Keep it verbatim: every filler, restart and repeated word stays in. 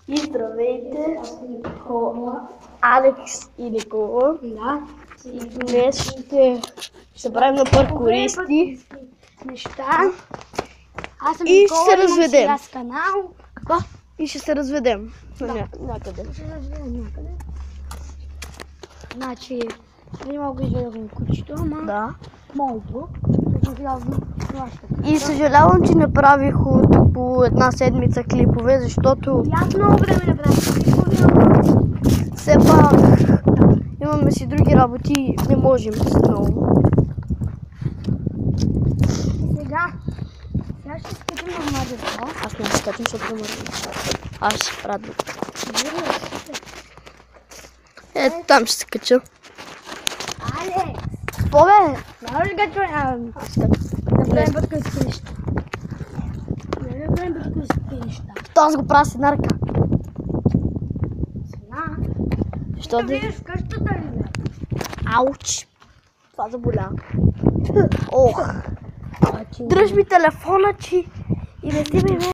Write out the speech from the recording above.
И здравейте, хора, Алекс и Никола. Да. И днес ще се правим на паркуристи. Неща. Аз съм И Никола, ще се имам разведем. сега с канал. Какво? И ще се разведем. Да. Ня... Някъде. Ще се разведем някъде. Значи, не мога да изгледам кучето, ама Да. моето. Да гледам вашата. И съжалявам, че не правих от по една седмица клипове, защото И аз много време не правя клипове. все пак имаме си други работи и не можем много. Сега, сега ще скачам на младето. Аз не скачам, защото не мързам. Аз ще се радвам. Е, там ще се кача. Алекс! Какво бе? Няма ли качвам? Аз скачам. Да правим бъдкънски неща. Да правим бъдкънски неща. То аз го правя с една ръка. Сега. Що Да да... влезеш в къщата ли бе? Ауч! Това заболя. Ох! А, че- Дръж ми телефона, че и не си ме